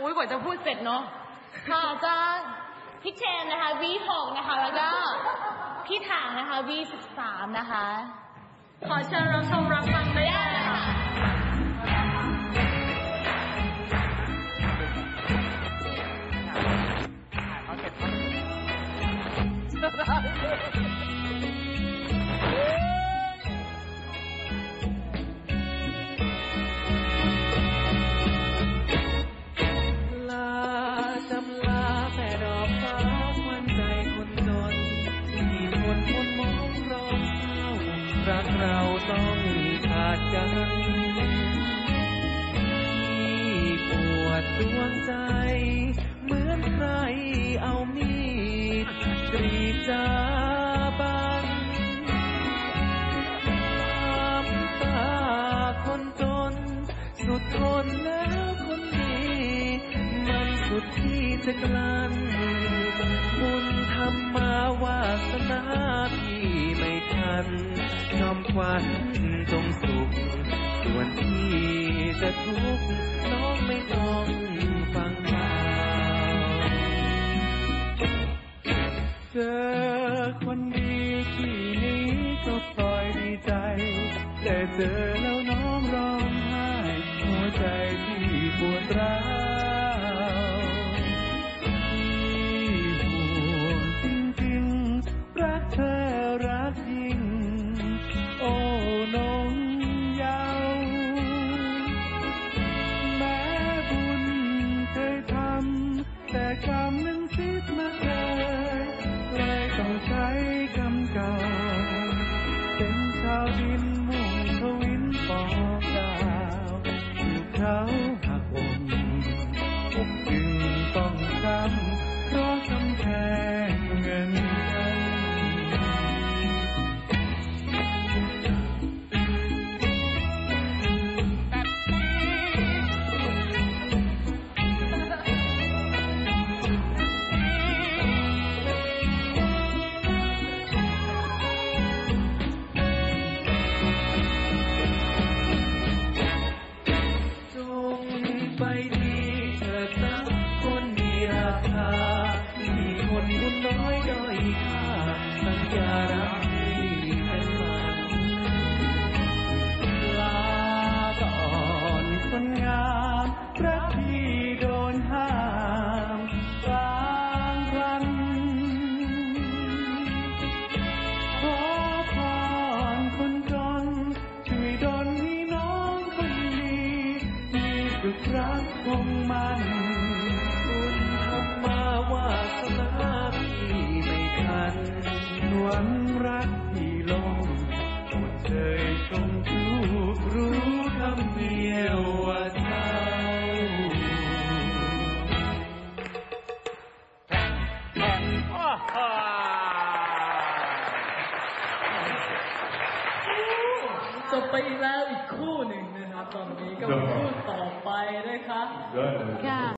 อุ้ยกว่าจะพูดเสร็จเนาะค่ะจะพี่เชนนะคะ V6 นะคะแล้วก็พี่ถังนะคะ V13 นะคะขอเชิญรับชมรับฟังได้เลยค่ะรักเราต้องขาดกันที่ปวดดวงใจเหมือนใครเอามีดกรีดจาบังน้ำตาคนจนสุดทนแล้วคนดีมันสุดที่จะกลั้นบุญทำมาวาสนาพี่ไม่ทันยอมควันจงสุขส่วนที่จะทุกข์น้องไม่ต้องฟังข่าวเจอคนดีที่นี้ก็ปล่อยดีใจแต่เจอแล้วน้องร้องไห้หัวใจที่ปวดร้าวที่ห่วงจริงๆรักเธอรักยิ่งโอ้น้องยาวแม้บุญเคยทำแต่กรรมนั้นคิดมาเลยต้องใช้กรรมเก่าเป็นชาวดินมุ่งทวินปอกดาวถูกเขาหักอกอกจึงต้องช้ำเพราะกำแพงเงินไปดีเถิดนะคนมีราคาที่คนบุญน้อยด้อยค่าสัญญารักที่เป็นมันลาก่อนคนงามรักที่โดนห้ามกลางคันขอพรคนจนช่วยดลให้น้องคนดีมีสุขรักคงมันบุญทำมาวาสนาพี่ไม่ทันหวังรักที่ลงหมดเลยชมชูรู้คำเดียวว่าเจ้าจบไปแล้วอีกคู่หนึ่งนะครับตอนนี้ก็คู่ต่อไปนะคะ